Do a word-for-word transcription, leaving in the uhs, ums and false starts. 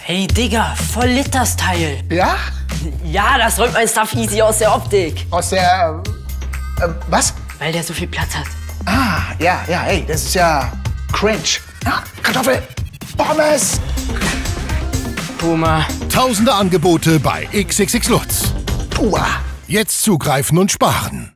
Hey, Digga, voll lit das Teil. Ja? Ja, das räumt mein Stuff easy aus der Optik. Aus der... Äh, was? Weil der so viel Platz hat. Ah, ja, ja, ey, das ist ja cringe. Ja, Kartoffel, Pommes. Puma. Tausende Angebote bei X X X Lutz. Pua. Jetzt zugreifen und sparen.